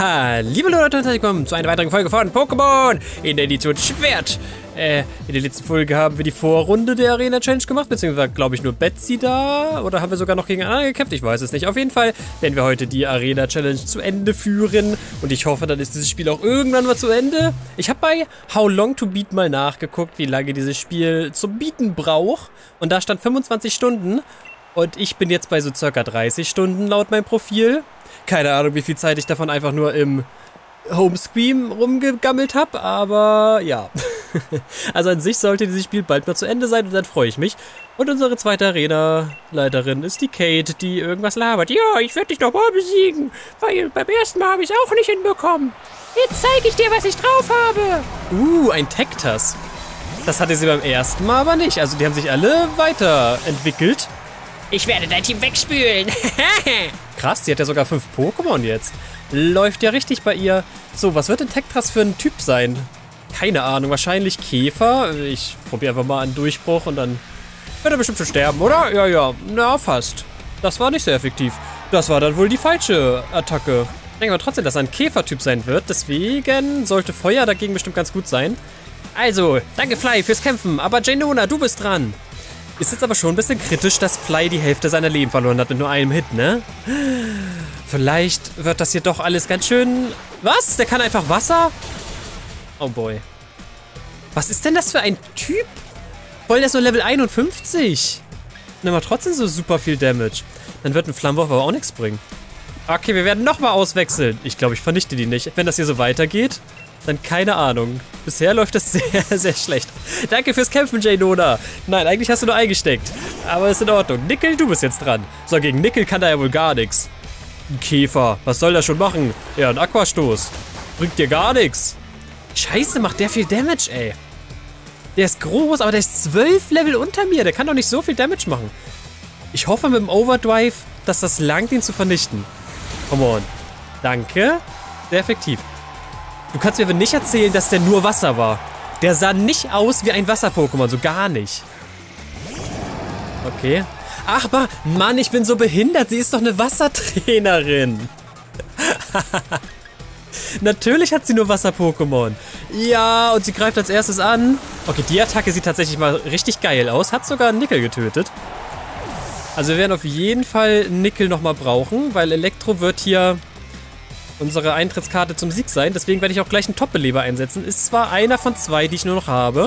Liebe Leute und herzlich willkommen zu einer weiteren Folge von Pokémon in der Edition Schwert. In der letzten Folge haben wir die Vorrunde der Arena Challenge gemacht, beziehungsweise glaube ich nur Betsy da. Oder haben wir sogar noch gegen andere gekämpft? Ich weiß es nicht. Auf jeden Fall werden wir heute die Arena Challenge zu Ende führen. Und ich hoffe, dann ist dieses Spiel auch irgendwann mal zu Ende. Ich habe bei How Long to Beat mal nachgeguckt, wie lange dieses Spiel zum Beaten braucht. Und da stand 25 Stunden. Und ich bin jetzt bei so circa 30 Stunden laut meinem Profil. Keine Ahnung, wie viel Zeit ich davon einfach nur im Homescreen rumgegammelt habe, aber ja. Also an sich sollte dieses Spiel bald mal zu Ende sein und dann freue ich mich. Und unsere zweite Arena-Leiterin ist die Kate, die irgendwas labert. Ja, ich werde dich doch mal besiegen, weil beim ersten Mal habe ich es auch nicht hinbekommen. Jetzt zeige ich dir, was ich drauf habe. Ein Tektas. Das hatte sie beim ersten Mal aber nicht. Also die haben sich alle weiterentwickelt. Ich werde dein Team wegspülen. Krass, die hat ja sogar 5 Pokémon jetzt. Läuft ja richtig bei ihr. So, was wird denn Tektas für ein Typ sein? Keine Ahnung, wahrscheinlich Käfer. Ich probiere einfach mal einen Durchbruch und dann wird er bestimmt schon sterben, oder? Ja, na fast. Das war nicht sehr effektiv. Das war dann wohl die falsche Attacke. Ich denke aber trotzdem, dass er ein Käfertyp sein wird. Deswegen sollte Feuer dagegen bestimmt ganz gut sein. Also, danke Fly fürs Kämpfen, aber Janona, du bist dran. Ist jetzt aber schon ein bisschen kritisch, dass Fly die Hälfte seiner Leben verloren hat mit nur einem Hit, ne? Vielleicht wird das hier doch alles ganz schön... Was? Der kann einfach Wasser? Oh boy. Was ist denn das für ein Typ? Voll, der ist nur Level 51. Und aber trotzdem so super viel Damage. Dann wird ein Flammenwurf aber auch nichts bringen. Okay, wir werden nochmal auswechseln. Ich glaube, ich vernichte die nicht. Wenn das hier so weitergeht, dann keine Ahnung. Bisher läuft das sehr, sehr schlecht. Danke fürs Kämpfen, Janona. Nein, eigentlich hast du nur eingesteckt. Aber ist in Ordnung. Nickel, du bist jetzt dran. So, gegen Nickel kann da ja wohl gar nichts. Ein Käfer. Was soll der schon machen? Ja, ein Aquastoß. Bringt dir gar nichts. Scheiße, macht der viel Damage, ey. Der ist groß, aber der ist 12 Level unter mir. Der kann doch nicht so viel Damage machen. Ich hoffe mit dem Overdrive, dass das langt, ihn zu vernichten. Come on. Danke. Sehr effektiv. Du kannst mir aber nicht erzählen, dass der nur Wasser war. Der sah nicht aus wie ein Wasser-Pokémon, so gar nicht. Okay. Ach, Mann, ich bin so behindert. Sie ist doch eine Wassertrainerin. Natürlich hat sie nur Wasser-Pokémon. Ja, und sie greift als erstes an. Okay, die Attacke sieht tatsächlich mal richtig geil aus. Hat sogar einen Nickel getötet. Also wir werden auf jeden Fall Nickel nochmal brauchen, weil Elektro wird hier unsere Eintrittskarte zum Sieg sein. Deswegen werde ich auch gleich einen Top-Beleber einsetzen. Ist zwar einer von 2, die ich nur noch habe.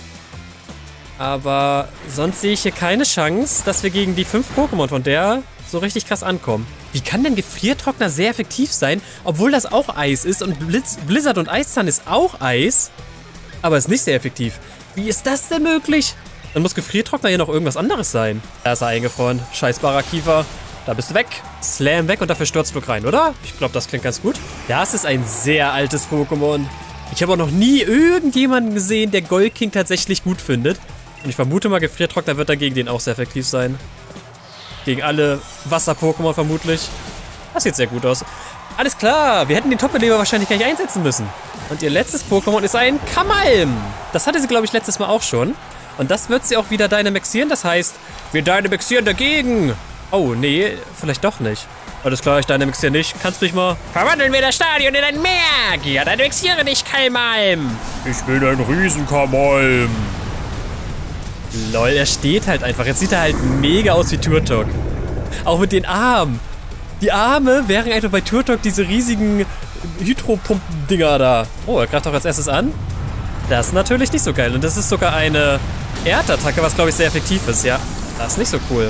Aber sonst sehe ich hier keine Chance, dass wir gegen die 5 Pokémon von der so richtig krass ankommen. Wie kann denn Gefriertrockner sehr effektiv sein, obwohl das auch Eis ist und Blizzard und Eiszahn ist auch Eis, aber ist nicht sehr effektiv. Wie ist das denn möglich? Dann muss Gefriertrockner hier noch irgendwas anderes sein. Da ist er eingefroren. Scheiß Barakiefer. Da bist du weg. Slam weg und dafür Sturzflug rein, oder? Ich glaube, das klingt ganz gut. Das ist ein sehr altes Pokémon. Ich habe auch noch nie irgendjemanden gesehen, der Gold King tatsächlich gut findet. Und ich vermute mal, Gefriertrockner wird dagegen den auch sehr effektiv sein. Gegen alle Wasser-Pokémon vermutlich. Das sieht sehr gut aus. Alles klar, wir hätten den Top-Beleber wahrscheinlich gar nicht einsetzen müssen. Und ihr letztes Pokémon ist ein Kamalm. Das hatte sie, glaube ich, letztes Mal auch schon. Und das wird sie auch wieder Dynamaxieren. Das heißt, wir Dynamaxieren dagegen. Oh, nee, vielleicht doch nicht. Alles klar, ich Dynamaxiere nicht. Kannst du dich mal... Verwandeln wir das Stadion in ein Meer. Dynamaxiere dich, Kalmalm. Ich bin ein Riesenkamalm. Lol, er steht halt einfach. Jetzt sieht er halt mega aus wie Turtok. Auch mit den Armen. Die Arme wären einfach bei Turtok diese riesigen Hydropumpen-Dinger da. Oh, er greift auch als erstes an. Das ist natürlich nicht so geil. Und das ist sogar eine Erdattacke, was glaube ich sehr effektiv ist. Ja, das ist nicht so cool.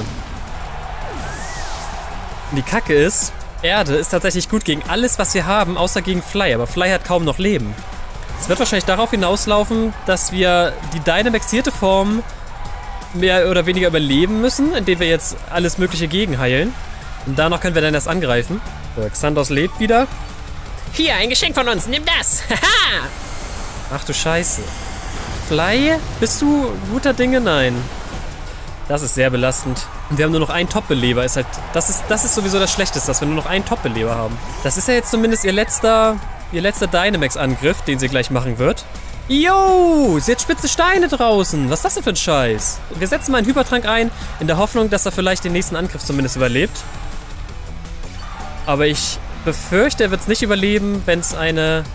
Und die Kacke ist, Erde ist tatsächlich gut gegen alles, was wir haben, außer gegen Fly. Aber Fly hat kaum noch Leben. Es wird wahrscheinlich darauf hinauslaufen, dass wir die Dynamaxierte Form mehr oder weniger überleben müssen, indem wir jetzt alles mögliche gegenheilen. Und danach können wir dann erst angreifen. So, Xandos lebt wieder. Hier, ein Geschenk von uns, nimm das. Haha. Ach du Scheiße. Fly, bist du guter Dinge? Nein. Das ist sehr belastend. Und wir haben nur noch einen Top-Beleber. Das ist sowieso das Schlechteste, dass wir nur noch einen Top-Beleber haben. Das ist ja jetzt zumindest ihr letzter Dynamax-Angriff, den sie gleich machen wird. Yo, sie hat spitze Steine draußen. Was ist das denn für ein Scheiß? Wir setzen mal einen Hypertrank ein, in der Hoffnung, dass er vielleicht den nächsten Angriff zumindest überlebt. Aber ich befürchte, er wird es nicht überleben, wenn es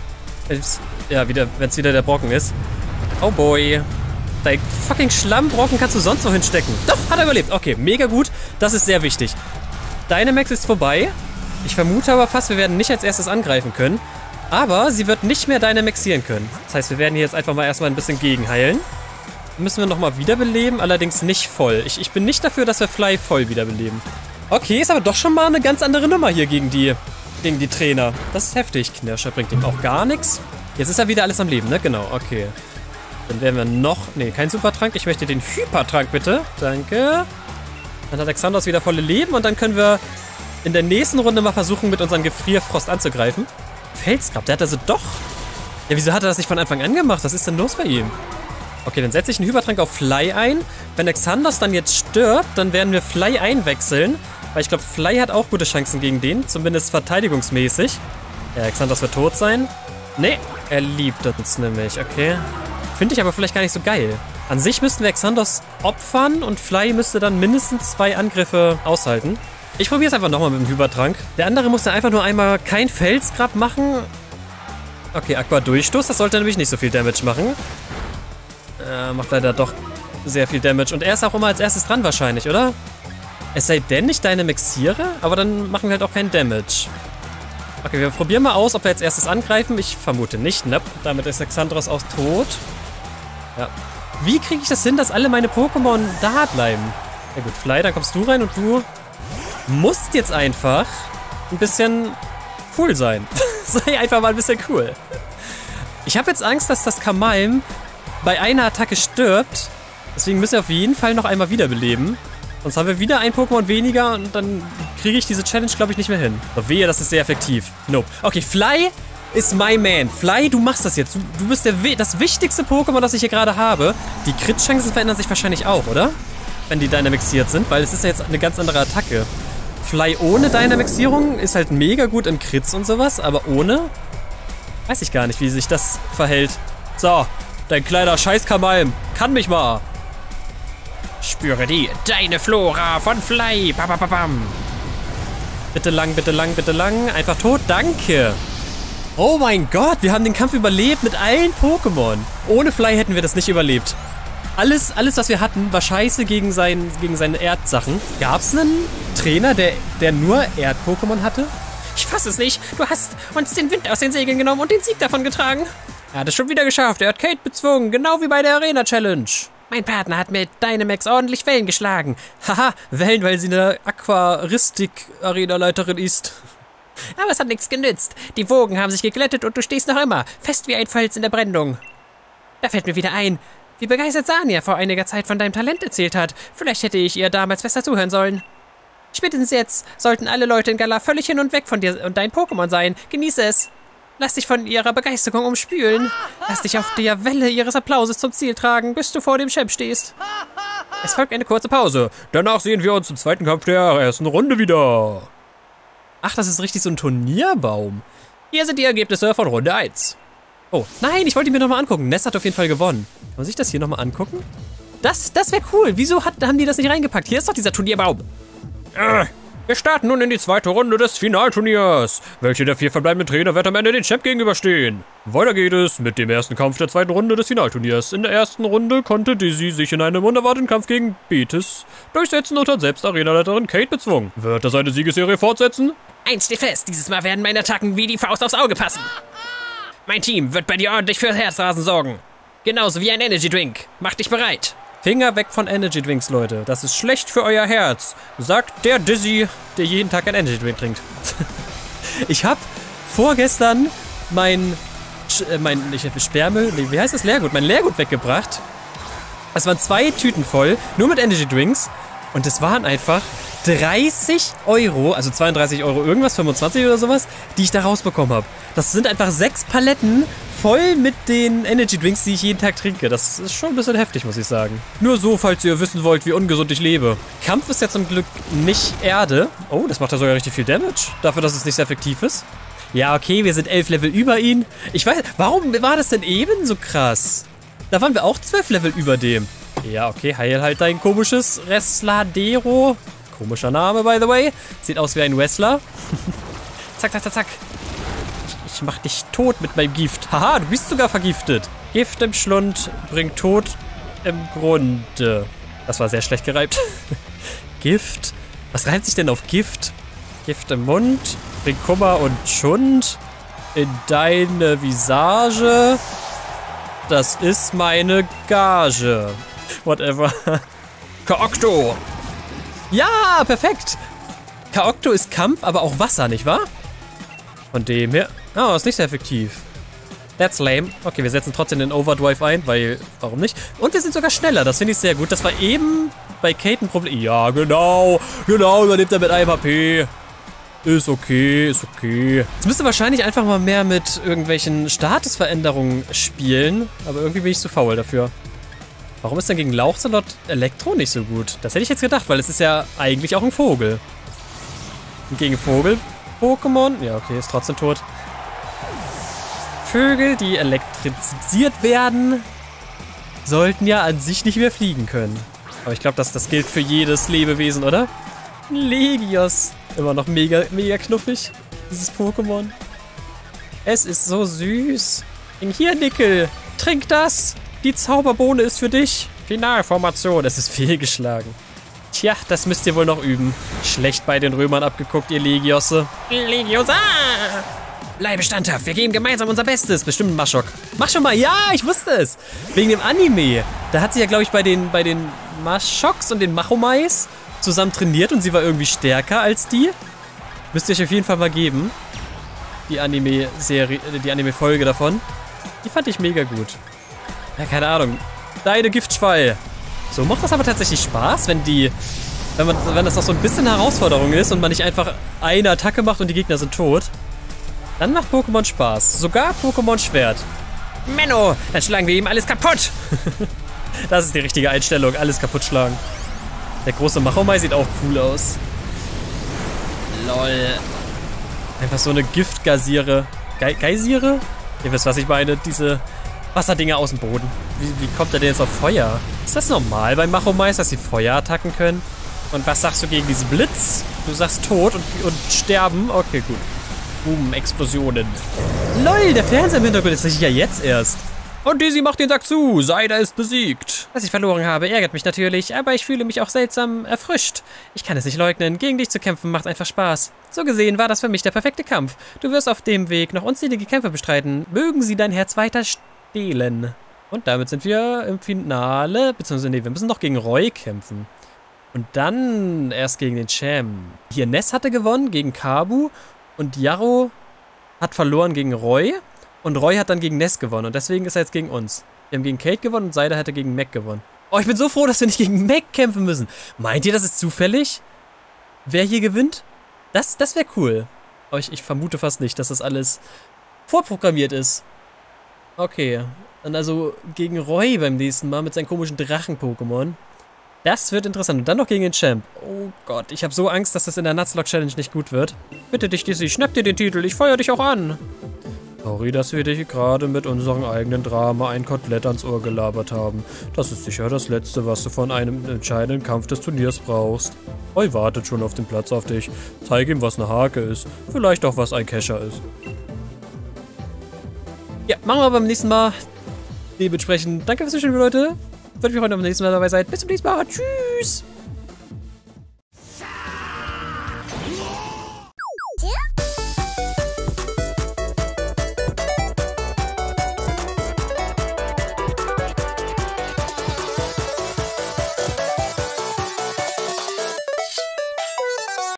wieder der Brocken ist. Oh boy. Dein fucking Schlammbrocken kannst du sonst noch hinstecken. Doch, hat er überlebt. Okay, mega gut. Das ist sehr wichtig. Dynamax ist vorbei. Ich vermute aber fast, wir werden nicht als erstes angreifen können. Aber sie wird nicht mehr Dynamaxieren können. Das heißt, wir werden hier jetzt einfach mal erstmal ein bisschen gegenheilen. Müssen wir nochmal wiederbeleben, allerdings nicht voll. Ich bin nicht dafür, dass wir Fly voll wiederbeleben. Okay, ist aber doch schon mal eine ganz andere Nummer hier gegen die Trainer. Das ist heftig. Knirscher bringt ihm auch gar nichts. Jetzt ist er wieder alles am Leben, ne? Genau, okay. Dann werden wir noch... Ne, kein Supertrank. Ich möchte den Hypertrank, bitte. Danke. Dann hat Xandos wieder volle Leben und dann können wir in der nächsten Runde mal versuchen, mit unserem Gefrierfrost anzugreifen. Felsgrab, der hat also doch... Ja, wieso hat er das nicht von Anfang an gemacht? Was ist denn los bei ihm? Okay, dann setze ich einen Hypertrank auf Fly ein. Wenn Xandos dann jetzt stirbt, dann werden wir Fly einwechseln. Weil ich glaube, Fly hat auch gute Chancen gegen den. Zumindest verteidigungsmäßig. Ja, Xandos wird tot sein. Nee, er liebt uns nämlich, okay. Finde ich aber vielleicht gar nicht so geil. An sich müssten wir Xandos opfern und Fly müsste dann mindestens 2 Angriffe aushalten. Ich probiere es einfach nochmal mit dem Hypertrank. Der andere muss ja einfach nur einmal kein Felsgrab machen. Okay, Aqua-Durchstoß, das sollte nämlich nicht so viel Damage machen. Macht leider doch sehr viel Damage. Und er ist auch immer als erstes dran wahrscheinlich, oder? Es sei denn, ich Dynamaxiere, aber dann machen wir halt auch keinen Damage. Okay, wir probieren mal aus, ob wir als erstes angreifen. Ich vermute nicht, ne? Damit ist Xandros auch tot. Ja. Wie kriege ich das hin, dass alle meine Pokémon da bleiben? Ja gut, Fly, dann kommst du rein und du musst jetzt einfach ein bisschen cool sein. Sei einfach mal ein bisschen cool. Ich habe jetzt Angst, dass das Kamalm bei einer Attacke stirbt. Deswegen müssen wir auf jeden Fall noch einmal wiederbeleben. Sonst haben wir wieder ein Pokémon weniger und dann kriege ich diese Challenge, glaube ich, nicht mehr hin. Aber wehe, das ist sehr effektiv. Nope. Okay, Fly ist my man. Fly, du machst das jetzt. Du bist das wichtigste Pokémon, das ich hier gerade habe. Die Crit-Chancen verändern sich wahrscheinlich auch, oder? Wenn die Dynamaxiert sind, weil es ist ja jetzt eine ganz andere Attacke. Fly ohne Dynamaxierung ist halt mega gut im Crits und sowas, aber ohne weiß ich gar nicht, wie sich das verhält. So, dein kleiner Scheiß-Kamalm, kann mich mal. Spüre deine Flora von Fly. Bam. Bitte lang, bitte lang, bitte lang. Einfach tot, danke. Oh mein Gott, wir haben den Kampf überlebt mit allen Pokémon. Ohne Fly hätten wir das nicht überlebt. Alles, was wir hatten, war scheiße gegen seine Erdsachen. Gab es einen Trainer, der nur Erd-Pokémon hatte? Ich fasse es nicht. Du hast uns den Wind aus den Segeln genommen und den Sieg davon getragen. Er hat es schon wieder geschafft. Er hat Kate bezwungen, genau wie bei der Arena-Challenge. Mein Partner hat mit Dynamax ordentlich Wellen geschlagen. Haha, Wellen, weil sie eine Aquaristik-Arena-Leiterin ist. Aber es hat nichts genützt. Die Wogen haben sich geglättet und du stehst noch immer, fest wie ein Fels in der Brandung. Da fällt mir wieder ein, wie begeistert Sania vor einiger Zeit von deinem Talent erzählt hat. Vielleicht hätte ich ihr damals besser zuhören sollen. Spätestens jetzt sollten alle Leute in Galar völlig hin und weg von dir und deinen Pokémon sein. Genieße es. Lass dich von ihrer Begeisterung umspülen. Lass dich auf der Welle ihres Applauses zum Ziel tragen, bis du vor dem Champ stehst. Es folgt eine kurze Pause. Danach sehen wir uns im zweiten Kampf der ersten Runde wieder. Ach, das ist richtig so ein Turnierbaum. Hier sind die Ergebnisse von Runde 1. Oh, nein, ich wollte ihn mir nochmal angucken. Ness hat auf jeden Fall gewonnen. Kann man sich das hier nochmal angucken? Das wäre cool. Wieso haben die das nicht reingepackt? Hier ist doch dieser Turnierbaum. Wir starten nun in die zweite Runde des Finalturniers. Welche der 4 verbleibenden Trainer wird am Ende den Champ gegenüberstehen? Weiter geht es mit dem ersten Kampf der zweiten Runde des Finalturniers. In der ersten Runde konnte Dizzy sich in einem unerwarteten Kampf gegen Betis durchsetzen und hat selbst Arenaleiterin Kate bezwungen. Wird er seine Siegesserie fortsetzen? Eins steht fest, dieses Mal werden meine Attacken wie die Faust aufs Auge passen. Mein Team wird bei dir ordentlich für Herzrasen sorgen. Genauso wie ein Energy Drink. Mach dich bereit. Finger weg von Energy Drinks, Leute. Das ist schlecht für euer Herz. Sagt der Dizzy, der jeden Tag ein Energy Drink trinkt. Ich habe vorgestern mein Sperrmüll, wie heißt das? Leergut. Mein Leergut weggebracht. Es waren 2 Tüten voll, nur mit Energy Drinks. Und es waren einfach 30 €, also 32 € irgendwas, 25 oder sowas, die ich da rausbekommen habe. Das sind einfach 6 Paletten voll mit den Energy Drinks, die ich jeden Tag trinke. Das ist schon ein bisschen heftig, muss ich sagen. Nur so, falls ihr wissen wollt, wie ungesund ich lebe. Kampf ist ja zum Glück nicht Erde. Oh, das macht ja sogar richtig viel Damage. Dafür, dass es nicht sehr effektiv ist. Ja, okay, wir sind 11 Level über ihn. Ich weiß, warum war das denn eben so krass? Da waren wir auch 12 Level über dem. Ja, okay, heil halt dein komisches Resladero. Komischer Name, by the way. Sieht aus wie ein Wrestler. Zack, zack, zack, zack. Ich mach dich tot mit meinem Gift. Haha, du bist sogar vergiftet. Gift im Schlund bringt Tod im Grunde. Das war sehr schlecht gereimt. Gift. Was reimt sich denn auf Gift? Gift im Mund bringt Kummer und Schund in deine Visage. Das ist meine Gage. Whatever. Kaokto. Ja, perfekt. Kaokto ist Kampf, aber auch Wasser, nicht wahr? Von dem her. Oh, ist nicht sehr effektiv. That's lame. Okay, wir setzen trotzdem den Overdrive ein, weil, warum nicht? Und wir sind sogar schneller, das finde ich sehr gut. Das war eben bei Kate ein Problem. Ja, genau, überlebt er mit einem HP. Ist okay, ist okay. Jetzt müsste wahrscheinlich einfach mal mehr mit irgendwelchen Statusveränderungen spielen, aber irgendwie bin ich zu faul dafür. Warum ist denn gegen Lauchsalot Elektro nicht so gut? Das hätte ich jetzt gedacht, weil es ist ja eigentlich auch ein Vogel. Und gegen Vogel-Pokémon? Ja, okay, ist trotzdem tot. Vögel, die elektrisiert werden, sollten ja an sich nicht mehr fliegen können. Aber ich glaube, das gilt für jedes Lebewesen, oder? Legios. Immer noch mega, mega knuffig, dieses Pokémon. Es ist so süß. Hier, Nickel, trink das. Die Zauberbohne ist für dich. Finalformation, es ist fehlgeschlagen. Tja, das müsst ihr wohl noch üben. Schlecht bei den Römern abgeguckt, ihr Legiosse. Legiosa! Bleibe standhaft, wir geben gemeinsam unser Bestes. Bestimmt ein Maschok. Mach schon mal, ja, ich wusste es. Wegen dem Anime. Da hat sie ja, glaube ich, bei den Maschoks und den Machomais zusammen trainiert und sie war irgendwie stärker als die. Müsst ihr euch auf jeden Fall mal geben. Die Anime-Serie, die Anime-Folge davon. Die fand ich mega gut. Ja, keine Ahnung. Deine Giftschwall. So macht das aber tatsächlich Spaß, wenn das auch so ein bisschen Herausforderung ist und man nicht einfach eine Attacke macht und die Gegner sind tot. Dann macht Pokémon Spaß. Sogar Pokémon Schwert. Menno, dann schlagen wir ihm alles kaputt. Das ist die richtige Einstellung. Alles kaputt schlagen. Der große Machomai sieht auch cool aus. Lol. Einfach so eine Giftgeysire. Geysire? Ihr wisst, was ich meine. Diese Wasserdinger aus dem Boden. Wie kommt er denn jetzt auf Feuer? Ist das normal bei Machomais, dass sie Feuerattacken können? Und was sagst du gegen diesen Blitz? Du sagst tot und sterben? Okay, gut. Boom, Explosionen. Lol, der Fernseher im Hintergrund ist sicher jetzt erst. Und Dizzy macht den Sack zu. Seida ist besiegt. Dass ich verloren habe, ärgert mich natürlich, aber ich fühle mich auch seltsam erfrischt. Ich kann es nicht leugnen, gegen dich zu kämpfen macht einfach Spaß. So gesehen war das für mich der perfekte Kampf. Du wirst auf dem Weg noch unzählige Kämpfe bestreiten. Mögen sie dein Herz weiter stehlen. Und damit sind wir im Finale, beziehungsweise nee, wir müssen noch gegen Roy kämpfen. Und dann erst gegen den Champ. Hier Ness hatte gewonnen gegen Kabu und Jarro hat verloren gegen Roy. Und Roy hat dann gegen Ness gewonnen und deswegen ist er jetzt gegen uns. Wir haben gegen Kate gewonnen und Seida hätte gegen Mac gewonnen. Oh, ich bin so froh, dass wir nicht gegen Mac kämpfen müssen. Meint ihr, das ist zufällig? Wer hier gewinnt? Das wäre cool. Aber ich vermute fast nicht, dass das alles vorprogrammiert ist. Okay. Dann also gegen Roy beim nächsten Mal mit seinen komischen Drachen-Pokémon. Das wird interessant. Und dann noch gegen den Champ. Oh Gott, ich habe so Angst, dass das in der Nuzlocke-Challenge nicht gut wird. Bitte dich, Dizzy, schnapp dir den Titel. Ich feuer dich auch an. Sorry, dass wir dich gerade mit unserem eigenen Drama ein Kotelett ans Ohr gelabert haben. Das ist sicher das Letzte, was du von einem entscheidenden Kampf des Turniers brauchst. Roy wartet schon auf dem Platz auf dich. Zeig ihm, was eine Hake ist. Vielleicht auch, was ein Kescher ist. Ja, machen wir beim nächsten Mal. Dementsprechend, danke fürs Zuschauen, Leute. Würde mich freuen, wenn ihr beim nächsten Mal dabei seid. Bis zum nächsten Mal. Tschüss.